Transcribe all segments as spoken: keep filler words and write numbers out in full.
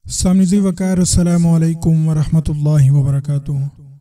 سامعین وقار السلام علیکم ورحمۃ اللہ وبرکاتہ۔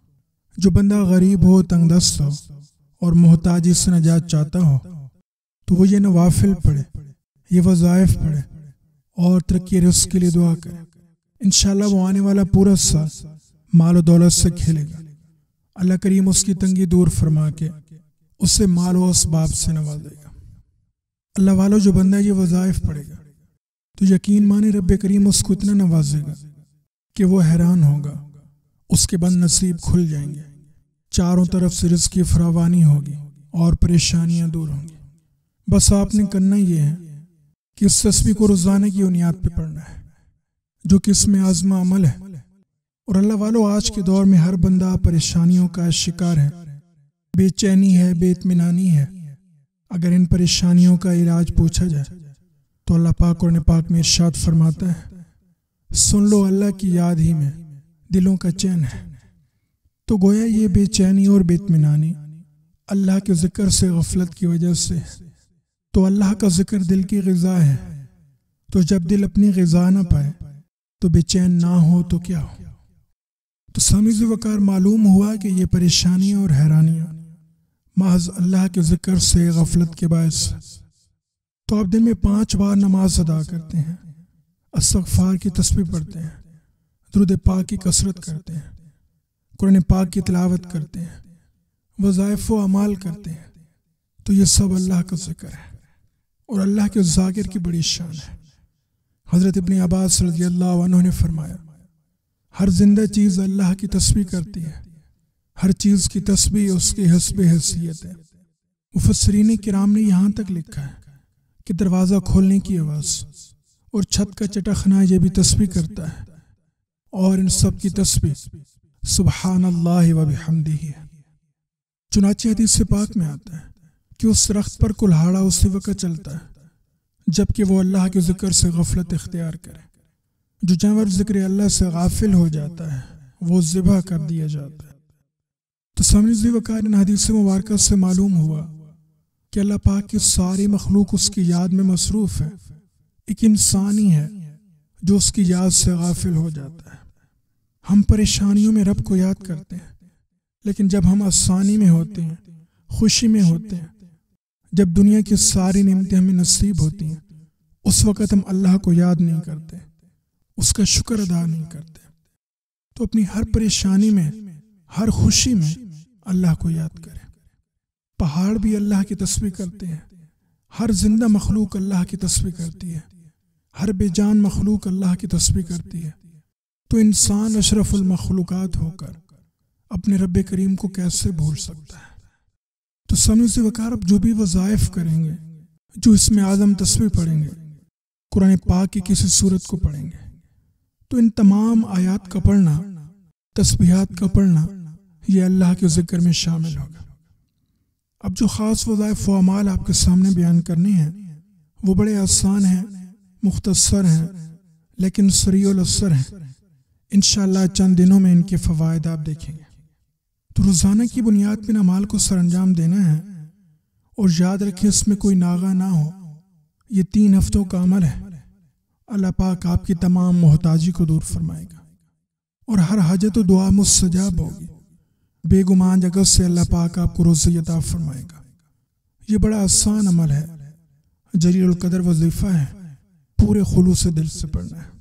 جو بندہ غریب ہو، تنگ دست ہو اور محتاجی سے نجات چاہتا ہو تو وہ یہ نوافل پڑھے، یہ وظائف پڑھے اور ترقی رزق کے لیے دعا کرے۔ انشاءاللہ وہ آنے والا پورا سال مال و دولت سے کھیلے گا۔ اللہ کریم اس کی تنگی دور فرما کے اسے مال و اسباب سے نوازے گا۔ اللہ والو جو بندہ یہ وظائف پڑھے گا تو یقین مانے رب کریم اس کو اتنا نوازے گا کہ وہ حیران ہوگا، اس کے بند نصیب کھل جائیں گے، چاروں طرف سے رزق کی فراوانی ہوگی اور پریشانیاں دور ہوں گی۔ بس آپ نے کرنا یہ ہے کہ اس تسبیح کو روزانہ کی بنیاد پہ پڑھنا ہے، جو کہ اس میں عزم عمل ہے۔ اور اللہ والو آج کے دور میں ہر بندہ پریشانیوں کا شکار ہے، بے چینی ہے، بے اطمینانی ہے۔ اگر ان پریشانیوں کا علاج پوچھا جائے تو اللہ پاک قرآن پاک میں ارشاد فرماتا ہے، سن لو اللہ کی یاد ہی میں دلوں کا چین ہے۔ تو گویا یہ بے چینی اور بے اطمینانی اللہ کے ذکر سے غفلت کی وجہ سے ہے۔ تو اللہ کا ذکر دل کی غذا ہے، تو جب دل اپنی غذا نہ پائے تو بے چین نہ ہو تو کیا ہو۔ تو سامعین وقار معلوم ہوا کہ یہ پریشانیاں اور حیرانیاں محض اللہ کے ذکر سے غفلت کے باعث۔ تو آپ دن میں پانچ بار نماز ادا کرتے ہیں، استغفار کی تسبیح پڑھتے ہیں، درود پاک کی کثرت کرتے ہیں، قرآن پاک کی تلاوت کرتے ہیں، وظائف و اعمال کرتے ہیں، تو یہ سب اللہ کا ذکر ہے اور اللہ کے ذاکر کی بڑی شان ہے۔ حضرت ابن عباس رضی اللہ عنہ نے فرمایا، ہر زندہ چیز اللہ کی تسبیح کرتی ہے، ہر چیز کی تسبیح اس کی حسب حیثیت ہے۔ مفسرین کرام نے یہاں تک لکھا ہے کہ دروازہ کھولنے کی آواز اور چھت کا چٹخنا یہ بھی تسبیح کرتا ہے، اور ان سب کی تسبیح سبحان اللہ و بحمدہ ہے۔ چنانچہ حدیث پاک میں آتا ہے کہ اس درخت پر کلہاڑا اسی وقت چلتا ہے جبکہ وہ اللہ کے ذکر سے غفلت اختیار کرے۔ جو جانور ذکر اللہ سے غافل ہو جاتا ہے وہ ذبح کر دیا جاتا ہے۔ تو سامعین وقار ان حدیث مبارکہ سے معلوم ہوا کہ اللہ پاک کی ساری مخلوق اس کی یاد میں مصروف ہے، ایک انسان ہی ہے جو اس کی یاد سے غافل ہو جاتا ہے۔ ہم پریشانیوں میں رب کو یاد کرتے ہیں، لیکن جب ہم آسانی میں ہوتے ہیں، خوشی میں ہوتے ہیں، جب دنیا کی ساری نعمتیں ہمیں نصیب ہوتی ہیں، اس وقت ہم اللہ کو یاد نہیں کرتے، اس کا شکر ادا نہیں کرتے۔ تو اپنی ہر پریشانی میں، ہر خوشی میں اللہ کو یاد کریں۔ پہاڑ بھی اللہ کی تسبیح کرتے ہیں، ہر زندہ مخلوق اللہ کی تسبیح کرتی ہے، ہر بے جان مخلوق اللہ کی تسبیح کرتی ہے۔ تو انسان اشرف المخلوقات ہو کر اپنے رب کریم کو کیسے بھول سکتا ہے۔ تو سامعین وقار اب جو بھی وظائف کریں گے، جو اس میں اعظم تسبیح پڑھیں گے، قرآن پاک کی کسی صورت کو پڑھیں گے، تو ان تمام آیات کا پڑھنا، تسبیحات کا پڑھنا، یہ اللہ کے ذکر میں شامل ہوگا۔ اب جو خاص وظائف و اعمال آپ کے سامنے بیان کرنے ہیں وہ بڑے آسان ہیں، مختصر ہیں، لیکن سریع الاثر ہیں۔ انشاءاللہ چند دنوں میں ان کے فوائد آپ دیکھیں گے۔ تو روزانہ کی بنیاد پہ اعمال کو سر انجام دینا ہے، اور یاد رکھیں اس میں کوئی ناغہ نہ ہو۔ یہ تین ہفتوں کا عمل ہے۔ اللہ پاک آپ کی تمام محتاجی کو دور فرمائے گا اور ہر حاجت و دعا مستجاب ہوگی۔ بے گمان جگہ سے اللہ پاک آپ کو روزی عطا فرمائے گا۔ یہ بڑا آسان عمل ہے، جلیل القدر وظیفہ ہے، پورے خلوص دل سے پڑھنا ہے۔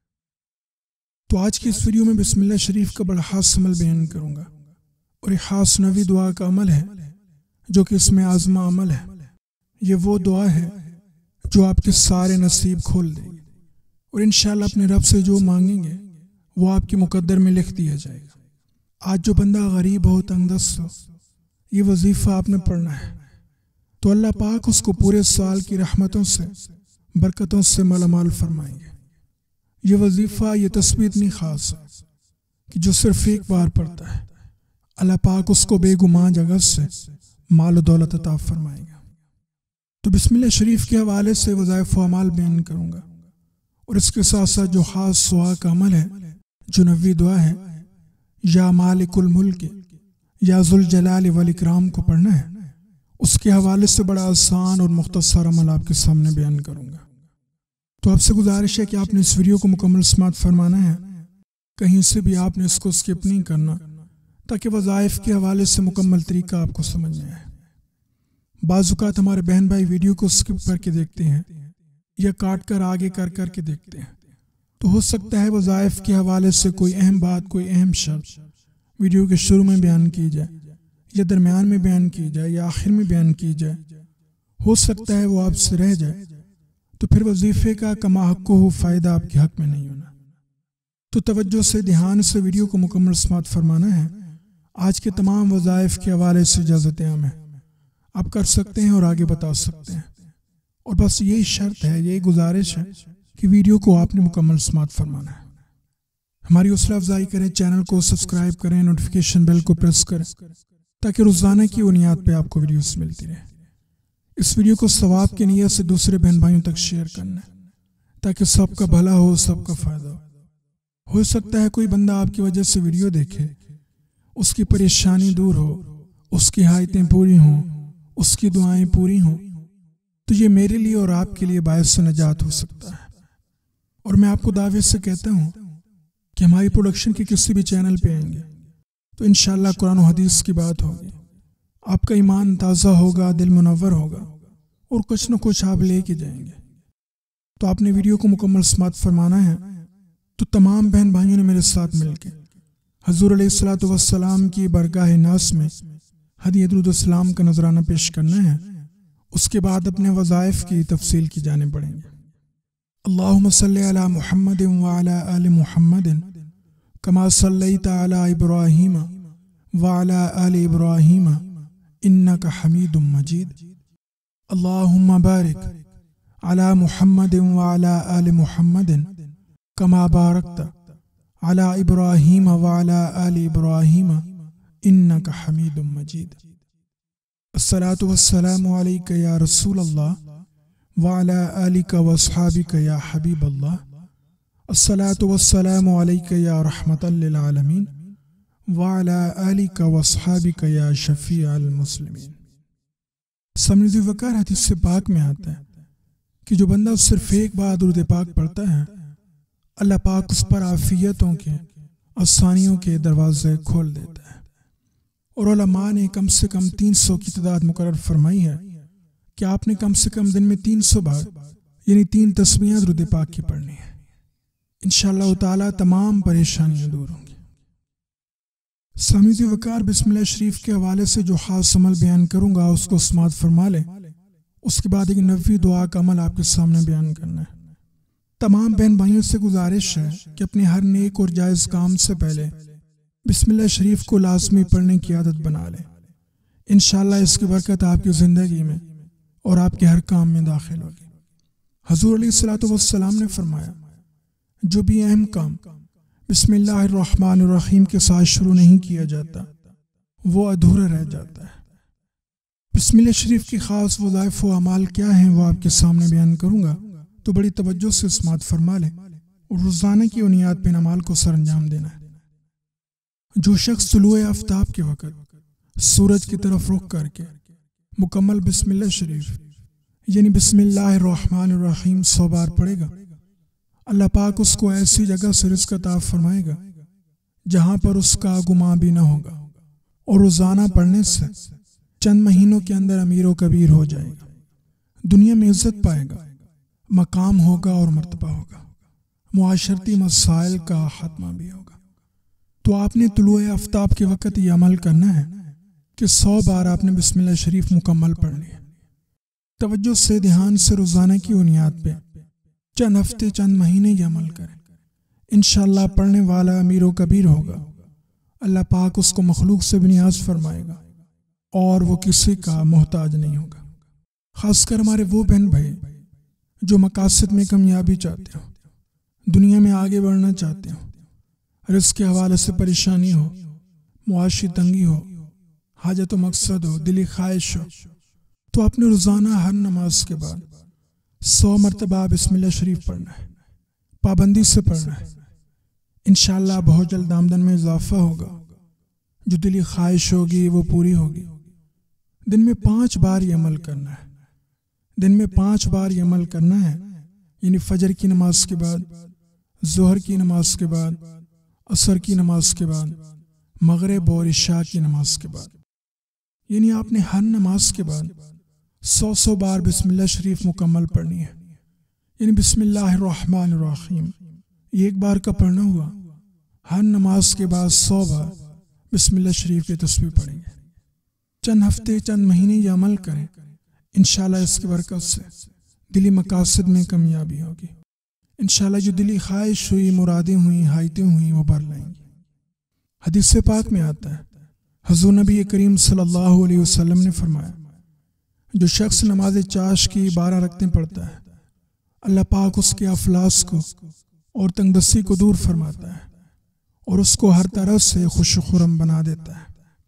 تو آج کی اس ویڈیو میں بسم اللہ شریف کا بڑا خاص عمل بیان کروں گا، اور یہ خاص نوی دعا کا عمل ہے جو کہ اس میں عازمہ عمل ہے۔ یہ وہ دعا ہے جو آپ کے سارے نصیب کھول دے گی، اور انشاءاللہ اپنے رب سے جو مانگیں گے وہ آپ کے مقدر میں لکھ دیا جائے گا۔ آج جو بندہ غریب ہو، تنگ دست ہو، یہ وظیفہ آپ نے پڑھنا ہے، تو اللہ پاک اس کو پورے سال کی رحمتوں سے، برکتوں سے مالا مال فرمائیں گے۔ یہ وظیفہ، یہ تسبیح اتنی خاص ہے کہ جو صرف ایک بار پڑھتا ہے اللہ پاک اس کو بے گمان جگہ سے مال و دولت عطا فرمائے گا۔ تو بسم اللہ شریف کے حوالے سے وظائف و اعمال بیان کروں گا، اور اس کے ساتھ ساتھ جو خاص دعا کا عمل ہے، جو نوی دعا ہے، یا مالک الملک یا ذوالجلال والاکرام کو پڑھنا ہے، اس کے حوالے سے بڑا آسان اور مختصر عمل آپ کے سامنے بیان کروں گا۔ تو آپ سے گزارش ہے کہ آپ نے اس ویڈیو کو مکمل سماعت فرمانا ہے، کہیں سے بھی آپ نے اس کو سکپ نہیں کرنا، تاکہ وظائف کے حوالے سے مکمل طریقہ آپ کو سمجھ میں آئے۔ بعض اوقات ہمارے بہن بھائی ویڈیو کو سکپ کر کے دیکھتے ہیں یا کاٹ کر آگے کر کر کے دیکھتے ہیں، تو ہو سکتا ہے وظائف کے حوالے سے کوئی اہم بات، کوئی اہم شرط ویڈیو کے شروع میں بیان کی جائے یا درمیان میں بیان کی جائے یا آخر میں بیان کی جائے، ہو سکتا ہے وہ آپ سے رہ جائے، تو پھر وظیفے کا کما حق ہو فائدہ آپ کے حق میں نہیں ہونا۔ تو توجہ سے دھیان سے ویڈیو کو مکمل سماعت فرمانا ہے۔ آج کے تمام وظائف کے حوالے سے اجازت عام ہے، آپ کر سکتے ہیں اور آگے بتا سکتے ہیں، اور بس یہی شرط ہے، یہی گزارش ہے کہ ویڈیو کو آپ نے مکمل سماعت فرمانا ہے۔ ہماری حوصلہ افزائی کریں، چینل کو سبسکرائب کریں، نوٹیفیکیشن بیل کو پریس کریں، تاکہ روزانہ کی بنیاد پہ آپ کو ویڈیوز ملتی رہے۔ اس ویڈیو کو ثواب کی نیت سے دوسرے بہن بھائیوں تک شیئر کرنا ہے، تاکہ سب کا بھلا ہو، سب کا فائدہ ہو۔ ہو سکتا ہے کوئی بندہ آپ کی وجہ سے ویڈیو دیکھے، اس کی پریشانی دور ہو، اس کی حاجتیں پوری ہوں، اس کی دعائیں پوری ہوں، تو یہ میرے لیے اور آپ کے لیے باعث نجات ہو سکتا ہے۔ اور میں آپ کو دعوے سے کہتا ہوں کہ ہماری پروڈکشن کے کسی بھی چینل پہ آئیں گے تو انشاءاللہ قرآن و حدیث کی بات ہوگی، آپ کا ایمان تازہ ہوگا، دل منور ہوگا، اور کچھ نہ کچھ آپ لے کے جائیں گے۔ تو آپ نے ویڈیو کو مکمل سماعت فرمانا ہے۔ تو تمام بہن بھائیوں نے میرے ساتھ مل کے حضور علیہ الصلوۃ والسلام کی برگاہ ناس میں ہدیہ درود السلام کا نذرانہ پیش کرنا ہے۔ اس کے بعد اپنے وظائف کی تفصیل کی جانب بڑھیں گے۔ اللہم صلی علی محمد وعلی آل محمد کما صلیت علی ابراہیم وعلی آل ابراہیم انک حمید مجید۔ اللہم بارک علی محمد وعلی آل محمد کما بارکت علی ابراہیم وعلی آل ابراہیم انک حمید مجید۔ الصلاۃ والسلام علیک یا رسول اللہ وعلی آلک واصحابک یا حبیب اللہ۔ الصلاۃ والسلام علیک یا رحمۃ للعالمین وعلی آلک واصحابک یا شفیع المسلمین۔ سمجھ وقار حدیث پاک میں آتا ہے کہ جو بندہ صرف ایک بار درود پاک پڑھتا ہے، اللہ پاک اس پر عافیتوں کے، آسانیوں کے دروازے کھول دیتا ہے۔ اور علماء نے کم سے کم تین سو کی تعداد مقرر فرمائی ہے کہ آپ نے کم سے کم دن میں تین سو بار یعنی تین تسبیحیں درود پاک کی پڑھنی ہے۔ انشاءاللہ تعالی تمام پریشانیاں دور ہوں گی۔ سامعین وقار، بسم اللہ شریف کے حوالے سے جو خاص عمل بیان کروں گا اس کو سماعت فرما لیں، اس کے بعد ایک نبوی دعا کا عمل آپ کے سامنے بیان کرنا ہے۔ تمام بہن بھائیوں سے گزارش ہے کہ اپنے ہر نیک اور جائز کام سے پہلے بسم اللہ شریف کو لازمی پڑھنے کی عادت بنا لیں۔ انشاءاللہ اس کی برکت آپ کی زندگی میں اور آپ کے ہر کام میں داخل ہوگی۔ حضور علیہ الصلوۃ والسلام نے فرمایا، جو بھی اہم کام بسم اللہ الرحمن الرحیم کے ساتھ شروع نہیں کیا جاتا وہ ادھورا رہ جاتا ہے۔ بسم اللہ شریف کی خاص وظائف و اعمال کیا ہیں وہ آپ کے سامنے بیان کروں گا، تو بڑی توجہ سے سماعت فرما لیں اور روزانہ کی بنیاد پہ ان اعمال کو سر انجام دینا ہے۔ جو شخص طلوع آفتاب کے وقت سورج کی طرف رخ کر کے مکمل بسم اللہ شریف یعنی بسم اللہ الرحمن الرحیم سو بار پڑھے گا، اللہ پاک اس کو ایسی جگہ سے رزق عطا فرمائے گا جہاں پر اس کا گمان بھی نہ ہوگا، اور روزانہ پڑھنے سے چند مہینوں کے اندر امیر و کبیر ہو جائے گا، دنیا میں عزت پائے گا، مقام ہوگا اور مرتبہ ہوگا، معاشرتی مسائل کا خاتمہ بھی ہوگا۔ تو آپ نے طلوع آفتاب کے وقت یہ عمل کرنا ہے کہ سو بار آپ نے بسم اللہ شریف مکمل پڑھنی ہے۔ توجہ سے دھیان سے روزانہ کی بنیاد پہ چند ہفتے چند مہینے یہ عمل کریں، انشاءاللہ پڑھنے والا امیر و کبیر ہوگا، اللہ پاک اس کو مخلوق سے بھی نیاز فرمائے گا اور وہ کسی کا محتاج نہیں ہوگا۔ خاص کر ہمارے وہ بہن بھائی جو مقاصد میں کامیابی چاہتے ہو، دنیا میں آگے بڑھنا چاہتے ہو، رزق کے حوالے سے پریشانی ہو، معاشی تنگی ہو، حاجت و مقصد ہو، دلی خواہش ہو، تو اپنے روزانہ ہر نماز کے بعد سو مرتبہ بسم اللہ شریف پڑھنا ہے، پابندی سے پڑھنا ہے۔ انشاءاللہ بہت جلد آمدن میں اضافہ ہوگا، جو دلی خواہش ہوگی وہ پوری ہوگی۔ دن میں پانچ بار یہ عمل کرنا ہے، دن میں پانچ بار یہ عمل کرنا ہے، یعنی فجر کی نماز کے بعد، ظہر کی نماز کے بعد، عصر کی نماز کے بعد، مغرب اور عشاء کی نماز کے بعد، یعنی آپ نے ہر نماز کے بعد سو سو بار بسم اللہ شریف مکمل پڑھنی ہے. یعنی بسم اللہ الرحمن الرحیم یہ ایک بار کا پڑھنا ہوا. ہر نماز کے بعد سو بار بسم اللہ شریف کی تسبیح پڑھیں گے. چند ہفتے چند مہینے یہ عمل کریں، انشاءاللہ اس کی برکت سے دلی مقاصد میں کامیابی ہوگی. انشاءاللہ جو دلی خواہش ہوئی، مرادیں ہوئیں، حاجتیں ہوئیں، وہ بھر لائیں گی. حدیث پاک میں آتا ہے، حضور نبی کریم صلی اللہ علیہ وسلم نے فرمایا، جو شخص نماز چاش کی بارہ رکعتیں پڑھتا ہے، اللہ پاک اس کے افلاس کو اور تنگ دستی کو دور فرماتا ہے اور اس کو ہر طرح سے خوش و خرم بنا دیتا ہے.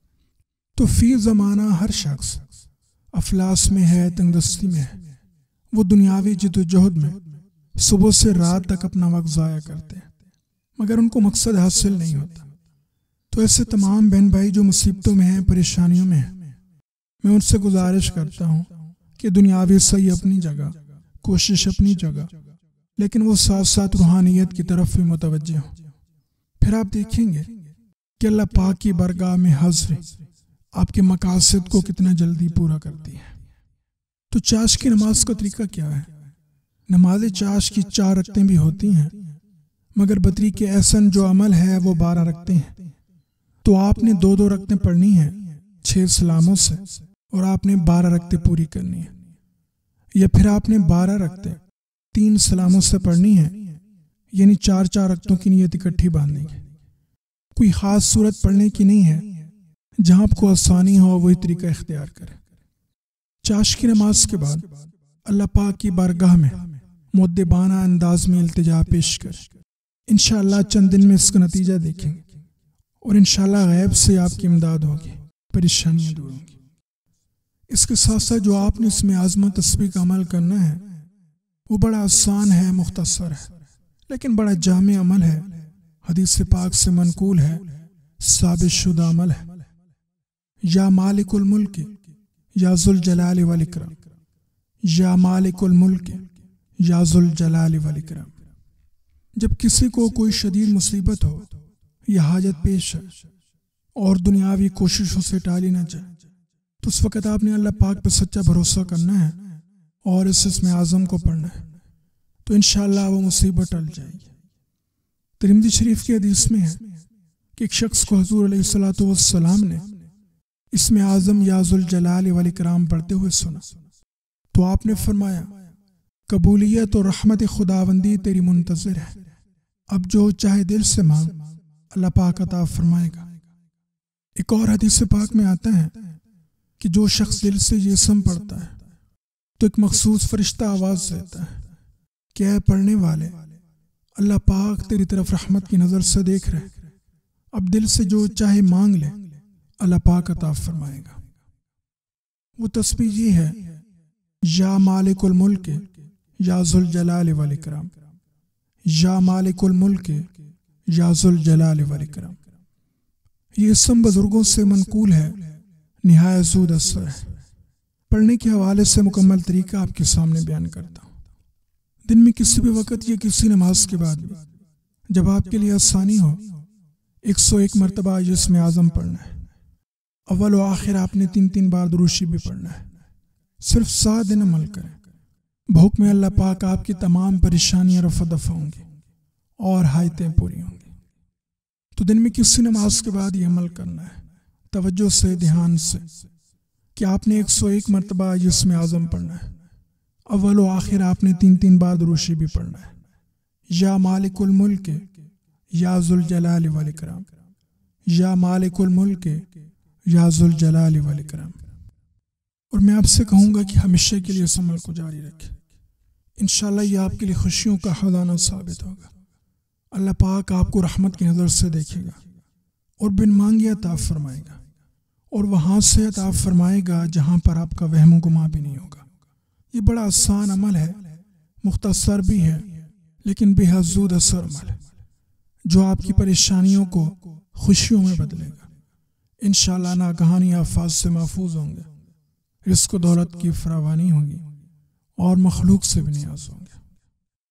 تو فی زمانہ ہر شخص افلاس میں ہے، تنگ دستی میں ہے. وہ دنیاوی جد و جہد میں صبح سے رات تک اپنا وقت ضائع کرتے ہیں، مگر ان کو مقصد حاصل نہیں ہوتا. تو ایسے تمام بہن بھائی جو مصیبتوں میں ہیں، پریشانیوں میں ہیں، میں ان سے گزارش کرتا ہوں کہ دنیاوی صحیح اپنی جگہ، کوشش اپنی جگہ، لیکن وہ ساتھ ساتھ روحانیت کی طرف بھی متوجہ ہوں. پھر آپ دیکھیں گے کہ اللہ پاک کی برگاہ میں حاضری آپ کے مقاصد کو کتنا جلدی پورا کرتی ہے. تو چاش کی نماز کا طریقہ کیا ہے؟ نماز چاش کی چار رکعتیں بھی ہوتی ہیں، مگر بطری کے احسن جو عمل ہے وہ بارہ رکعتیں ہیں. تو آپ نے دو دو رکعتیں پڑھنی ہیں چھ سلاموں سے، اور آپ نے بارہ رکعتیں پوری کرنی ہیں. یا پھر آپ نے بارہ رکعتیں تین سلاموں سے پڑھنی ہیں، یعنی چار چار رکعتوں کی نیت اکٹھی باندھنی ہے. کوئی خاص صورت پڑھنے کی نہیں ہے، جہاں آپ کو آسانی ہو وہی طریقہ اختیار کریں. چاش کی نماز کے بعد اللہ پاک کی بارگاہ میں مؤدبانہ انداز میں التجا پیش کریں. انشاءاللہ چند دن میں اس کا نتیجہ دیکھیں گے، اور انشاءاللہ غیب سے آپ کی امداد ہوگی، پریشانیاں دور ہوں گی. اس کے ساتھ ساتھ جو آپ نے اس میں عظمت تسبیح کا عمل کرنا ہے وہ بڑا آسان ہے، مختصر ہے، لیکن بڑا جامع عمل ہے. حدیث پاک سے منقول ہے، ثابت شدہ عمل ہے. یا مالک الملک یا ذوالجلال والاکرام، یا مالک الملک یا ذوالجلال والاکرام. جب کسی کو کوئی شدید مصیبت ہو یا حاجت پیش ہے اور دنیاوی کوششوں سے ٹالی نہ جائے، تو اس وقت آپ نے اللہ پاک پہ سچا بھروسہ کرنا ہے اور اس اسم اعظم کو پڑھنا ہے، تو انشاءاللہ وہ مصیبت ٹل جائے گی. ترمذی شریف کی حدیث میں ہے کہ ایک شخص کو حضور علیہ الصلوۃ والسلام نے اسم اعظم یا ذوالجلال والاکرام پڑھتے ہوئے سنا، تو آپ نے فرمایا، قبولیت اور رحمت خداوندی تیری منتظر ہے، اب جو چاہے دل سے مانگ اللہ پاک عطا فرمائے گا. ایک اور حدیث پاک میں آتا ہے کہ جو شخص دل سے یہ اسم پڑھتا ہے تو ایک مخصوص فرشتہ آواز دیتا ہے کہ اے پڑھنے والے، اللہ پاک تیری طرف رحمت کی نظر سے دیکھ رہے، اب دل سے جو چاہے مانگ لے اللہ پاک عطا فرمائے گا. وہ تسبیح یہ ہے، یا مالک الملک یا ذوالجلال والاکرام، یا مالک الملک یا ذوالجلال والاکرام. یہ اسم بزرگوں سے منقول ہے، نہایت زود اثر ہے. پڑھنے کے حوالے سے مکمل طریقہ آپ کے سامنے بیان کرتا ہوں. دن میں کسی بھی وقت یا کسی نماز کے بعد بھی جب آپ کے لیے آسانی ہو، ایک سو ایک مرتبہ یہ اسم اعظم پڑھنا ہے. اول و آخر آپ نے تین تین بار دروشی بھی پڑھنا ہے. صرف سات دن عمل کریں، بحکم اللہ پاک آپ کی تمام پریشانیاں رفع دفع ہوں گی اور حاجتیں پوری ہوں گی. تو دن میں کسی نماز کے بعد یہ عمل کرنا ہے، توجہ سے، دھیان سے، کہ آپ نے ایک سو ایک مرتبہ یہ اسم اعظم پڑھنا ہے. اول و آخر آپ نے تین تین بار دروشی بھی پڑھنا ہے. یا مالک الملک یا ذوالجلال والاکرام، یا مالک الملک یا ذوالجلال والاکرام. اور میں آپ سے کہوں گا کہ ہمیشہ کے لیے اس عمل کو جاری رکھیں. انشاءاللہ یہ آپ کے لیے خوشیوں کا خزانہ ثابت ہوگا. اللہ پاک آپ کو رحمت کی نظر سے دیکھے گا اور بن مانگے عطا فرمائے گا، اور وہاں سے عطا فرمائے گا جہاں پر آپ کا وہم و گمان بھی نہیں ہوگا. یہ بڑا آسان عمل ہے، مختصر بھی ہے، لیکن بے حد زود اثر عمل ہے، جو آپ کی پریشانیوں کو خوشیوں میں بدلے گا. انشاءاللہ ناگہانی آفات سے محفوظ ہوں گے، رزق و دولت کی فراوانی ہوگی، اور مخلوق سے بھی نیاز ہوں گے.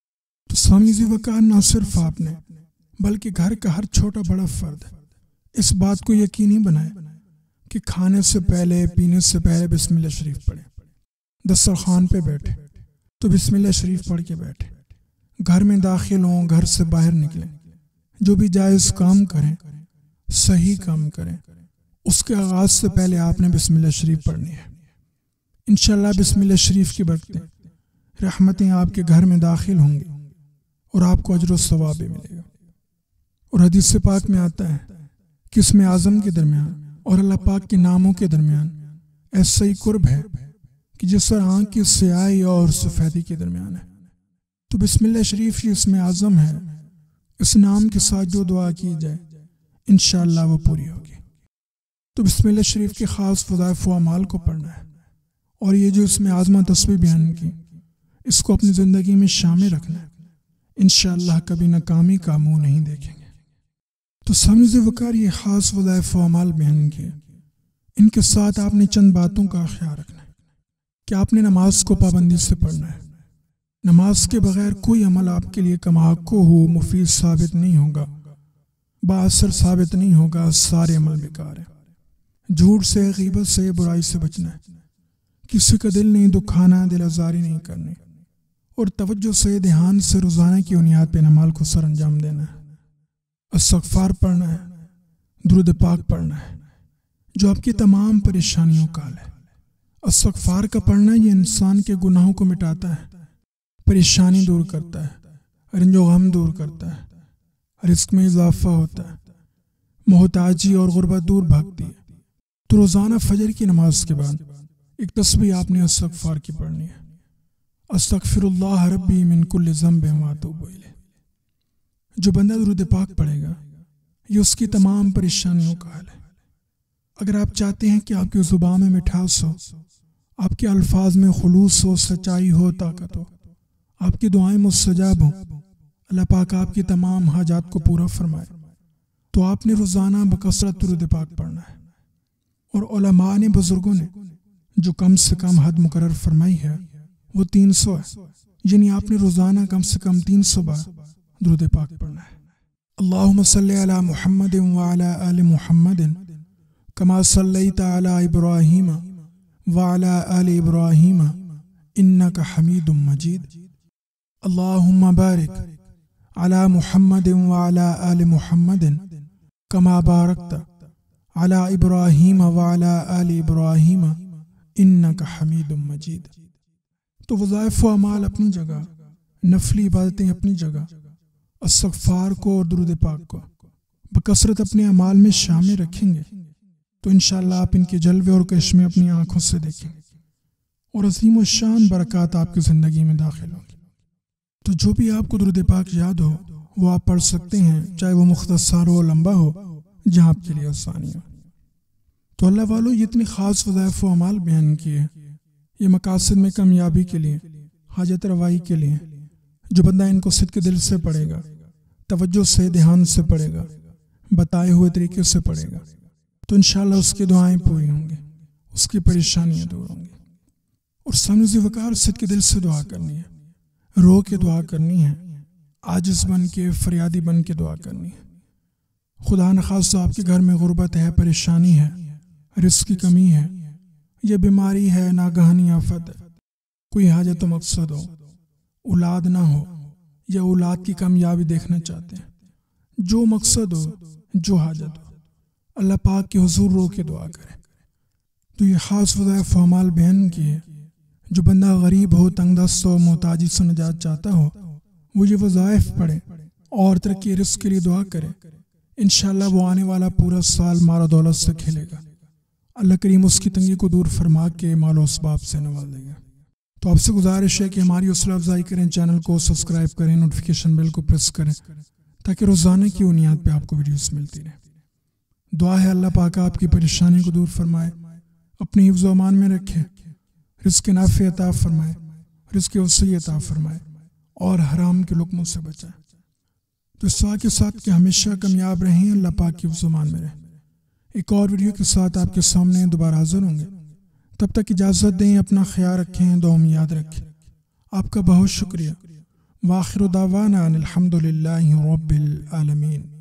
تو سامعین وقار نہ صرف آپ نے بلکہ گھر کا ہر چھوٹا بڑا فرد اس بات کو یقینی بنائے کہ کھانے سے پہلے پینے سے پہلے بسم اللہ شریف پڑھے، دسترخوان پہ بیٹھے تو بسم اللہ شریف پڑھ کے بیٹھے، گھر میں داخل ہوں، گھر سے باہر نکلیں، جو بھی جائز کام کریں، صحیح کام کریں، اس کے آغاز سے پہلے آپ نے بسم اللہ شریف پڑھنی ہے۔ انشاءاللہ بسم اللہ شریف کی برکتیں، رحمتیں آپ کے گھر میں داخل ہوں گی اور آپ کو اجر و ثواب بھی ملے گا۔ اور حدیث پاک میں آتا ہے کہ اسم اعظم کے درمیان اور اللہ پاک کے ناموں کے درمیان ایسا ہی قرب ہے کہ جس طرح آنکھ کی سیاہی اور سفیدی کے درمیان ہے۔ تو بسم اللہ شریف یہ اسم اعظم ہے، اس نام کے ساتھ جو دعا کی جائے انشاءاللہ وہ پوری ہوگی۔ تو بسم اللہ شریف کے خاص وظائف و اعمال کو پڑھنا ہے، اور یہ جو اسم اعظم تسبیح بیان کی اس کو اپنی زندگی میں شامل رکھنا ہے، انشاءاللہ کبھی ناکامی کا منہ نہیں دیکھیں گے۔ تو سامعین وقار یہ خاص وظائف و اعمال بیان کیے، ان کے ساتھ آپ نے چند باتوں کا خیال رکھنا ہے کہ آپ نے نماز کو پابندی سے پڑھنا ہے۔ نماز کے بغیر کوئی عمل آپ کے لیے کماکو ہو مفید ثابت نہیں ہوگا، باثر ثابت نہیں ہوگا، سارے عمل بیکار ہیں۔ جھوٹ سے، غیبت سے، برائی سے بچنا ہے، کسی کا دل نہیں دکھانا، دل آزاری نہیں کرنی، اور توجہ سے، دھیان سے روزانہ کی بنیاد پہ عمل کو سر انجام دینا ہے۔ استغفار پڑھنا ہے، درود پاک پڑھنا ہے جو آپ کی تمام پریشانیوں کا حل ہے۔ استغفار کا پڑھنا یہ انسان کے گناہوں کو مٹاتا ہے، پریشانی دور کرتا ہے، رنج و غم دور کرتا ہے، رزق میں اضافہ ہوتا ہے، محتاجی اور غربت دور بھاگتی ہے۔ تو روزانہ فجر کی نماز کے بعد ایک تسبیح آپ نے استغفار کی پڑھنی ہے، استغفر اللہ ربی من کل ذنب و اتوب الیہ۔ جو بندہ درود پاک پڑھے گا یہ اس کی تمام پریشانیوں کا حل ہے۔ اگر آپ چاہتے ہیں کہ آپ کی زبان میں مٹھاس ہو، آپ کے الفاظ میں خلوص ہو، سچائی ہو، طاقت ہو، آپ کی دعائیں مستجاب ہوں، اللہ پاک آپ کی تمام حاجات کو پورا فرمائے، تو آپ نے روزانہ بکثرت درود پاک پڑھنا ہے۔ اور علماء نے، بزرگوں نے جو کم سے کم حد مقرر فرمائی ہے وہ تین سو ہے، یعنی آپ نے روزانہ کم سے کم تین سو بار درود پاک پڑھنا ہے۔ اللہم صلی علی محمد وعلی آل محمد کما صلیت علی ابراہیم وعلی آل ابراہیم انک حمید مجید۔ اللہم بارک علی محمد وعلی آل محمد کما بارکت علی ابراہیم وعلی آل ابراہیم انک حمید مجید۔ تو وظائف و اعمال اپنی جگہ، نفلی عبادتیں اپنی جگہ، استغفار کو اور درود پاک کو بکثرت اپنے اعمال میں شامل رکھیں گے تو انشاءاللہ آپ ان کے جلوے اور کرشمے اپنی آنکھوں سے دیکھیں گے، اور عظیم و شان برکات آپ کی زندگی میں داخل ہوں گی۔ تو جو بھی آپ کو درود پاک یاد ہو وہ آپ پڑھ سکتے ہیں، چاہے وہ مختصر ہو، لمبا ہو، جہاں آپ کے لیے آسانی ہو۔ تو اللہ والوں یہ اتنی خاص وظائف و اعمال بیان کیے، یہ مقاصد میں کامیابی کے لیے، حاجت روائی کے لیے۔ جو بندہ ان کو صدق دل سے پڑھے گا، توجہ سے، دھیان سے پڑھے گا، بتائے ہوئے طریقے سے پڑھے گا، تو انشاءاللہ اس کی دعائیں پوری ہوں گی، اس کی پریشانیاں دور ہوں گی۔ اور سامعین وقار صدق دل سے دعا کرنی ہے، رو کے دعا کرنی ہے، عاجز بن کے، فریادی بن کے دعا کرنی ہے۔ خدا نخواستہ آپ کے گھر میں غربت ہے، پریشانی ہے، رزق کی کمی ہے، یہ بیماری ہے، ناگہانی آفت ہے، کوئی حاجت و مقصد ہو، اولاد نہ ہو، یا اولاد کی کامیابی دیکھنا چاہتے ہیں، جو مقصد ہو، جو حاجت ہو، اللہ پاک کے حضور رو کے دعا کریں۔ تو یہ خاص وظائف و اعمال بیان کیے، جو بندہ غریب ہو، تنگ دست ہو، محتاجی سے نجات چاہتا ہو، وہ یہ وظائف پڑھے اور ترقی رزق کے لیے دعا کرے، انشاءاللہ وہ آنے والا پورا سال مال و دولت سے کھلے گا۔ اللہ کریم اس کی تنگی کو دور فرما کے مال و اسباب سے نواز دے گا۔ تو آپ سے گزارش ہے کہ ہماری حوصلہ افزائی کریں، چینل کو سبسکرائب کریں، نوٹیفیکیشن بیل کو پریس کریں تاکہ روزانہ کی بنیاد پہ آپ کو ویڈیوز ملتی رہیں۔ دعا ہے اللہ پاک آپ کی پریشانی کو دور فرمائے، اپنے حفظ و امان میں رکھے، رزق نافع عطا فرمائے، رزق وسیع عطا فرمائے، اور حرام کے لقموں سے بچائے۔ تو اس دعا کے ساتھ کہ ہمیشہ کامیاب رہیں، اللہ پاک کی حفظ و امان میں رہیں۔ ایک اور ویڈیو کے ساتھ آپ کے سامنے دوبارہ حاضر ہوں گے، تب تک اجازت دیں، اپنا خیال رکھیں، دعاؤں میں یاد رکھیں۔ آپ کا بہت شکریہ۔ وآخر دعوانا ان الحمد للہ رب العالمین۔